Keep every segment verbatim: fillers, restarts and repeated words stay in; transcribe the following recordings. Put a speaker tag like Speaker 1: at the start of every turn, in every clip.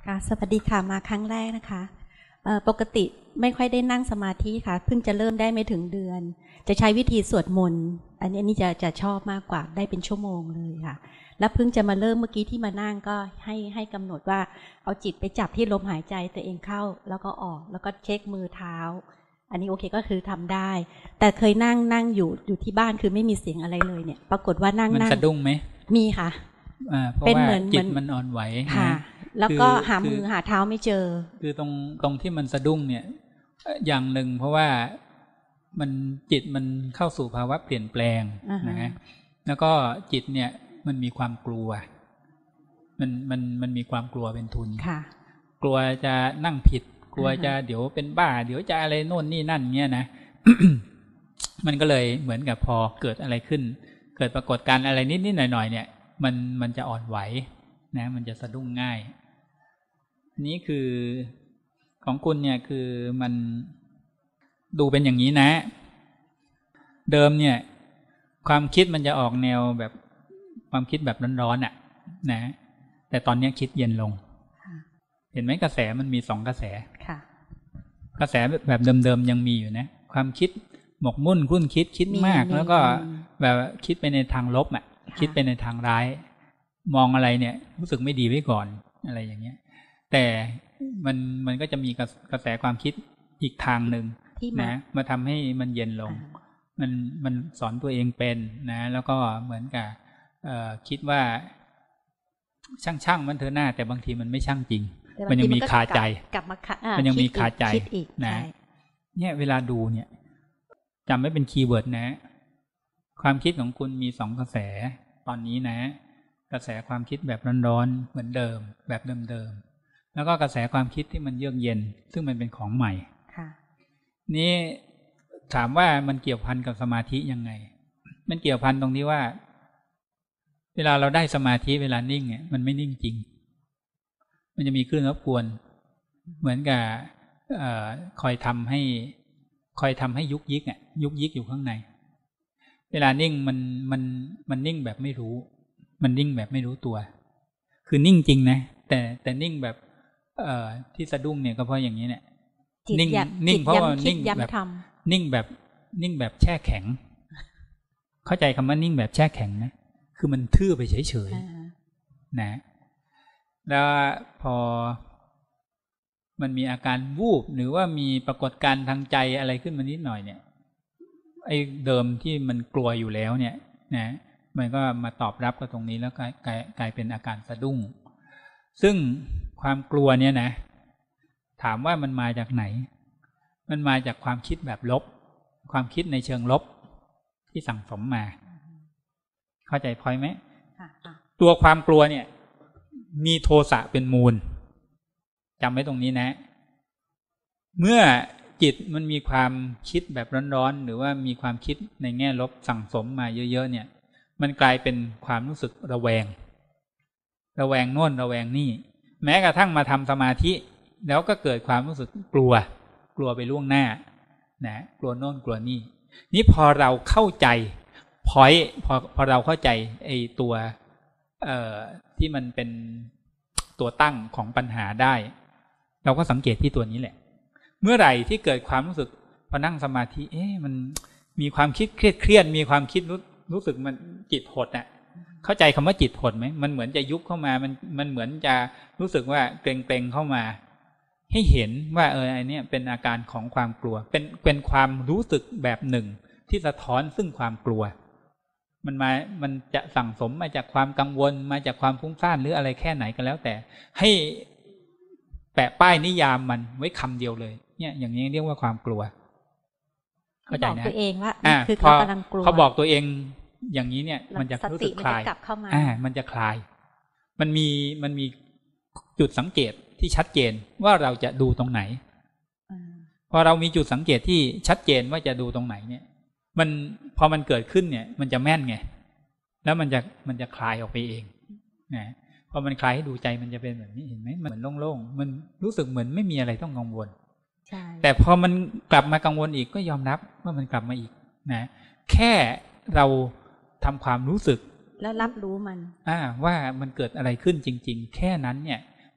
Speaker 1: ค่ะสวัสดีค่ะมาครั้งแรกนะคะปกติไม่ค่อยได้นั่งสมาธิค่ะเพิ่งจะเริ่มได้ไม่ถึงเดือนจะใช้วิธีสวดมนต์อันนี้นี่จะจะชอบมากกว่าได้เป็นชั่วโมงเลยค่ะแล้วเพิ่งจะมาเริ่มเมื่อกี้ที่มานั่งก็ให้ให้กำหนดว่าเอาจิตไปจับที่ลมหายใจตัวเองเข้าแล้วก็ออกแล้วก็เช็คมือเท้าอันนี้โอเคก็คือทำได้แต่เคยนั่งนั่งอยู่อยู่ที่บ้านคือไม่มีเสียงอะไรเลยเนี่ยปรากฏว่านั่งนั่ง
Speaker 2: มันสะดุ้งไหม
Speaker 1: มีค่ะ
Speaker 2: เป็นเหมือนจิตมันอ่อนไหว
Speaker 1: ค่ะแล้วก็หามือหาเท้าไม่เจอ
Speaker 2: คือตรงตรงที่มันสะดุ้งเนี่ยอย่างหนึ่งเพราะว่ามันจิตมันเข้าสู่ภาวะเปลี่ยนแปลงนะแล้วก็จิตเนี่ยมันมีความกลัวมันมันมันมีความกลัวเป็นทุนกลัวจะนั่งผิดกลัวจะเดี๋ยวเป็นบ้าเดี๋ยวจะอะไรโน่นนี่นั่นเงี้ยนะ มันก็เลยเหมือนกับพอเกิดอะไรขึ้นเกิดปรากฏการณ์อะไรนิดนิดหน่อยหน่อยเนี่ยมันมันจะอ่อนไหวนะมันจะสะดุ้งง่ายนี้คือของคุณเนี่ยคือมันดูเป็นอย่างนี้นะเดิมเนี่ยความคิดมันจะออกแนวแบบความคิดแบบร้อนๆอ่ะนะแต่ตอนนี้คิดเย็นลงเห็นไหมกระแสมันมีสองกระแสกระแสแบบเดิมๆยังมีอยู่นะความคิดหมกมุ่นคุ้นคิดคิดมากแล้วก็แบบคิดไปในทางลบอ่ะคิดไปในทางร้ายมองอะไรเนี่ยรู้สึกไม่ดีไว้ก่อนอะไรอย่างเงี้ยแต่มันมันก็จะมีกระแสความคิดอีกทางหนึ่งนะมาทำให้มันเย็นลงมันมันสอนตัวเองเป็นนะแล้วก็เหมือนกับคิดว่าช่างช่างมันเถอะหน้าแต่บางทีมันไม่ช่างจริงมันยังมีคาใจมันยังมีคาใจนะเนี่ยเวลาดูเนี่ยจำไว้เป็นคีย์เวิร์ดนะความคิดของคุณมีสองกระแสตอนนี้นะกระแสความคิดแบบร้อนๆเหมือนเดิมแบบเดิมๆแล้วก็กระแสความคิดที่มันเยือกเย็นซึ่งมันเป็นของใหม่นี่ถามว่ามันเกี่ยวพันกับสมาธิยังไงมันเกี่ยวพันตรงที่ว่าเวลาเราได้สมาธิเวลานิ่งเนี่ยมันไม่นิ่งจริงมันจะมีคลื่นรบกวนเหมือนกับคอยทำให้คอยทำให้ยุกยิกอ่ะยุกยิกอยู่ข้างในเวลานิ่งมันมันมันนิ่งแบบไม่รู้มันนิ่งแบบไม่รู้ตัวคือนิ่งจริงนะแต่แต่นิ่งแบบเอ่อที่สะดุ้งเนี่ยก็เพราะอย่างนี้เนี่ยนิ่งนิ่งเพราะว่านิ่งแบบนิ่งแบบนิ่งแบบแช่แข็งเข้าใจคำว่านิ่งแบบแช่แข็งไหมคือมันทื่อไปเฉยๆนะแล้วพอมันมีอาการวูบหรือว่ามีปรากฏการณ์ทางใจอะไรขึ้นมานิดหน่อยเนี่ยไอ้เดิมที่มันกลัวอยู่แล้วเนี่ยนะมันก็มาตอบรับกับตรงนี้แล้วกลายกลายกลายเป็นอาการสะดุ้งซึ่งความกลัวเนี่ยนะถามว่ามันมาจากไหนมันมาจากความคิดแบบลบความคิดในเชิงลบที่สั่งสมมาเข้าใจพอยไหมตัวความกลัวเนี่ยมีโทสะเป็นมูลจำไว้ตรงนี้นะเมื่อจิตมันมีความคิดแบบร้อนๆหรือว่ามีความคิดในแง่ลบสั่งสมมาเยอะๆเนี่ยมันกลายเป็นความรู้สึกระแวงระแวงโน่นระแวงนี่แม้กระทั่งมาทำสมาธิแล้วก็เกิดความรู้สึกกลัวกลัวไปล่วงหน้านะกลัวโน่นกลัวนี่นี่พอเราเข้าใจพอยพอพอเราเข้าใจไอ้ตัวเอ่อที่มันเป็นตัวตั้งของปัญหาได้เราก็สังเกตที่ตัวนี้แหละเมื่อไหร่ที่เกิดความรู้สึกพอนั่งสมาธิเอ๊ะมันมีความคิดเครียดเครียดมีความคิดรู้รู้สึกมันจิตหดน่ะเข้าใจคำว่าจิตหดไหมมันเหมือนจะยุบเข้ามามันมันเหมือนจะรู้สึกว่าเกร็งเกร็งเข้ามาให้เห็นว่าเออไอเนี้ยเป็นอาการของความกลัวเป็นเป็นความรู้สึกแบบหนึ่งที่สะท้อนซึ่งความกลัวมันมามันจะสั่งสมมาจากความกังวลมาจากความฟุ้งซ่านหรืออะไรแค่ไหนก็แล้วแต่ให้แปะป้ายนิยามมันไว้คำเดียวเลยเนี่ยอย่างนี้เรียกว่าความกลัวเข้าใจนะบอกตัวเองว่าคือเขากำลังกลัวเขาบอกตัวเองอย่างนี้เนี่ยมันจะรู้สึกคลายอ่ามันจะคลายมันมีมันมีจุดสังเกตที่ชัดเจนว่าเราจะดูตรงไหนพอเรามีจุดสังเกตที่ชัดเจนว่าจะดูตรงไหนเนี่ยมันพอมันเกิดขึ้นเนี่ยมันจะแม่นไงแล้วมันจะมันจะคลายออกไปเองนะพอมันคลายให้ดูใจมันจะเป็นแบบนี้เห็นไหมมันเหมือนโล่งๆมันรู้สึกเหมือนไม่มีอะไรต้องกังวลแต่พอมันกลับมากังวลอีกก็ยอมรับว่ามันกลับมาอีกนะแค่เราทำความรู้สึกแล้วรับรู้มันอ่าว่ามันเกิดอะไรขึ้นจริงๆแค่นั้นเนี่ย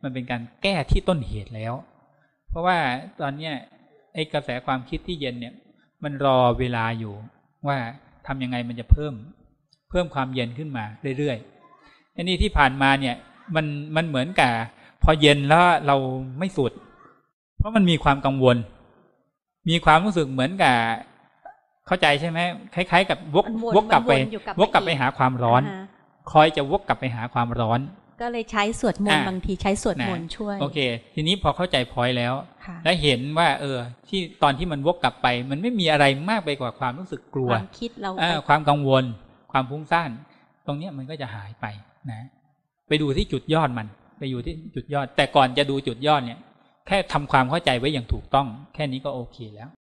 Speaker 2: มันเป็นการแก้ที่ต้นเหตุแล้วเพราะว่าตอนเนี้ยไอ้กระแสความคิดที่เย็นเนี่ยมันรอเวลาอยู่ว่าทำยังไงมันจะเพิ่มเพิ่มความเย็นขึ้นมาเรื่อยๆอันนี้ที่ผ่านมาเนี่ยมันมันเหมือนกับพอเย็นแล้วเราไม่สุดเพราะมันมีความกังวลมีความรู้สึกเหมือนกับเข้าใจใช่ไหมคล้ายๆกับวกวกกลับไปวกกลับไปหาความร้อนคอยจะวกกลับไปหาความร้อน
Speaker 1: ก็เลยใช้สวดมนต์บางทีใช้สวดมนต์ช่วย
Speaker 2: โอเคทีนี้พอเข้าใจพอยแล้วและเห็นว่าเออที่ตอนที่มันวกกลับไปมันไม่มีอะไรมากไปกว่าความรู้สึกกลัว
Speaker 1: ความคิดเรา
Speaker 2: ความกังวลความฟุ้งซ่านตรงนี้มันก็จะหายไปนะไปดูที่จุดยอดมันไปอยู่ที่จุดยอดแต่ก่อนจะดูจุดยอดเนี่ยแค่ทำความเข้าใจไว้อย่างถูกต้องแค่นี้ก็โอเคแล้ว